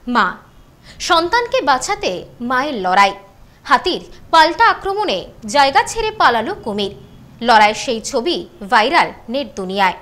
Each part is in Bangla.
মা সন্তানকে বাঁচাতে মায়ের লড়াই। হাতির পাল্টা আক্রমণে জায়গা ছেড়ে পালালো কুমির। লড়াইয়ের সেই ছবি ভাইরাল নেট দুনিয়ায়।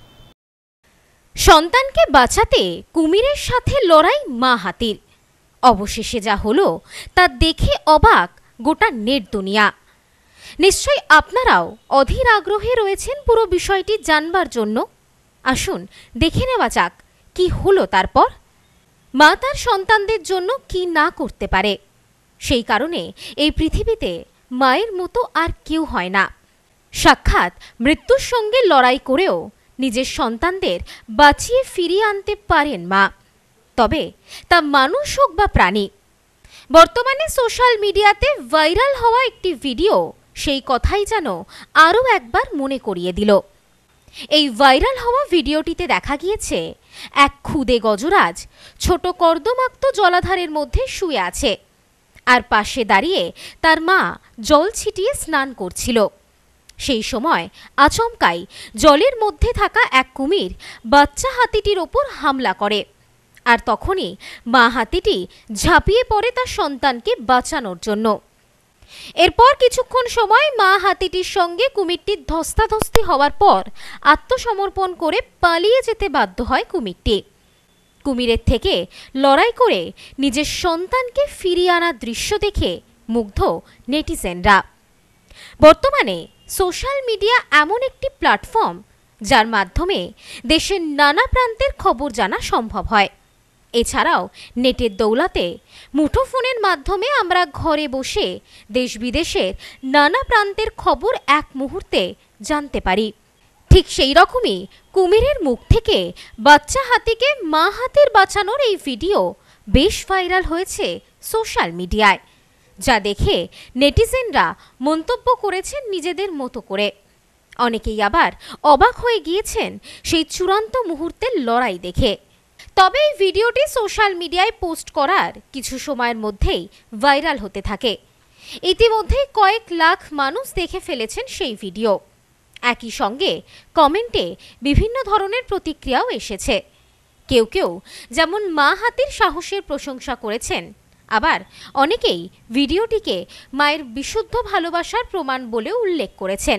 সন্তানকে বাঁচাতে কুমিরের সাথে লড়াই মা হাতির। অবশেষে যা হলো তা দেখে অবাক গোটা নেট দুনিয়া। নিশ্চয়ই আপনারাও অধীর আগ্রহে রয়েছেন পুরো বিষয়টি জানবার জন্য। আসুন দেখে নেওয়া যাক কি হলো তারপর। মা তার সন্তানদের জন্য কি না করতে পারে। সেই কারণে এই পৃথিবীতে মায়ের মতো আর কেউ হয় না। সাক্ষাৎ মৃত্যুর সঙ্গে লড়াই করেও নিজের সন্তানদের বাঁচিয়ে ফিরিয়ে আনতে পারেন মা, তবে তা মানুষ হোক বা প্রাণী। বর্তমানে সোশ্যাল মিডিয়াতে ভাইরাল হওয়া একটি ভিডিও সেই কথাই যেন আরও একবার মনে করিয়ে দিল। এই ভাইরাল হওয়া ভিডিওটিতে দেখা গিয়েছে এক খুদে গজরাজ ছোট কর্দমাক্ত জলাধারের মধ্যে শুয়ে আছে, আর পাশে দাঁড়িয়ে তার মা জল ছিটিয়ে স্নান করছিল। সেই সময় আচমকাই জলের মধ্যে থাকা এক কুমির বাচ্চা হাতিটির ওপর হামলা করে, আর তখনই মা হাতিটি ঝাঁপিয়ে পড়ে তার সন্তানকে বাঁচানোর জন্য। এরপর কিছুক্ষণ সময় মা হাতিটির সঙ্গে কুমিরটির ধস্তাধস্তি হওয়ার পর আত্মসমর্পণ করে পালিয়ে যেতে বাধ্য হয় কুমিরটি। কুমিরের থেকে লড়াই করে নিজের সন্তানকে ফিরিয়ে আনার দৃশ্য দেখে মুগ্ধ নেটিজেনরা। বর্তমানে সোশ্যাল মিডিয়া এমন একটি প্ল্যাটফর্ম যার মাধ্যমে দেশের নানা প্রান্তের খবর জানা সম্ভব হয়। এছাড়াও নেটের দৌলতে মুঠোফোনের মাধ্যমে আমরা ঘরে বসে দেশ বিদেশের নানা প্রান্তের খবর এক মুহূর্তে জানতে পারি। ঠিক সেই রকমই কুমিরের মুখ থেকে বাচ্চা হাতিকে মা হাতির বাঁচানোর এই ভিডিও বেশ ভাইরাল হয়েছে সোশ্যাল মিডিয়ায়, যা দেখে নেটিজেনরা মন্তব্য করেছেন নিজেদের মতো করে। অনেকেই আবার অবাক হয়ে গিয়েছেন সেই চূড়ান্ত মুহূর্তের লড়াই দেখে। তবে এই ভিডিওটি সোশ্যাল মিডিয়ায় পোস্ট করার কিছু সময়ের মধ্যেই ভাইরাল হতে থাকে। ইতিমধ্যেই কয়েক লাখ মানুষ দেখে ফেলেছেন সেই ভিডিও। একই সঙ্গে কমেন্টে বিভিন্ন ধরনের প্রতিক্রিয়াও এসেছে। কেউ কেউ যেমন মা হাতির সাহসের প্রশংসা করেছেন, আবার অনেকেই ভিডিওটিকে মায়ের বিশুদ্ধ ভালোবাসার প্রমাণ বলে উল্লেখ করেছেন।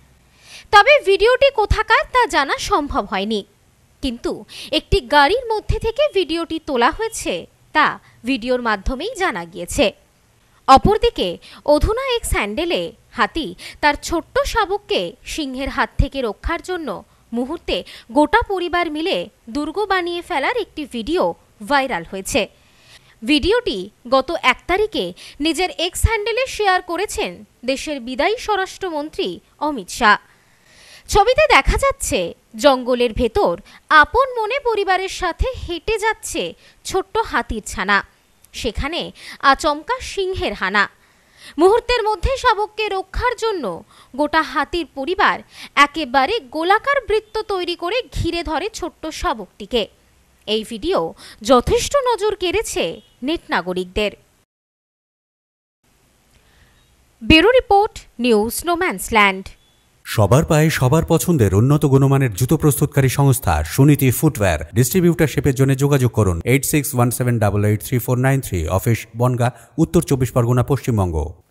তবে ভিডিওটি কোথাকার তা জানা সম্ভব হয়নি, কিন্তু একটি গাড়ির মধ্যে থেকে ভিডিওটি তোলা হয়েছে তা ভিডিওর মাধ্যমেই জানা গিয়েছে। অপরদিকে অধুনা এক্স হ্যান্ডেলে হাতি তার ছোট্ট শাবককে সিংহের হাত থেকে রক্ষার জন্য মুহূর্তে গোটা পরিবার মিলে দুর্গ বানিয়ে ফেলার একটি ভিডিও ভাইরাল হয়েছে। ভিডিওটি গত 1 তারিখে নিজের এক্স হ্যান্ডেলে শেয়ার করেছেন দেশের বিদায়ী স্বরাষ্ট্রমন্ত্রী অমিত শাহ। ছবিতে দেখা যাচ্ছে জঙ্গলের ভেতর আপন মনে পরিবারের সাথে হেঁটে যাচ্ছে ছোট্ট হাতির ছানা, সেখানে আচমকা সিংহের হানা। মুহূর্তের মধ্যে শাবককে রক্ষার জন্য গোটা হাতির পরিবার একেবারে গোলাকার বৃত্ত তৈরি করে ঘিরে ধরে ছোট্ট শাবকটিকে। এই ভিডিও যথেষ্ট নজর কেড়েছে নেট নাগরিকদের। Bureau report, news no man's land. সবার পায়ে সবার পছন্দের উন্নত গুণমানের জুতো প্রস্তুতকারী সংস্থা সুনীতি ফুটওয়্যার। ডিস্ট্রিবিউটারশিপের জন্য যোগাযোগ করুন 8617883493, অফিস বনগাঁ, উত্তর 24 পরগনা, পশ্চিমবঙ্গ।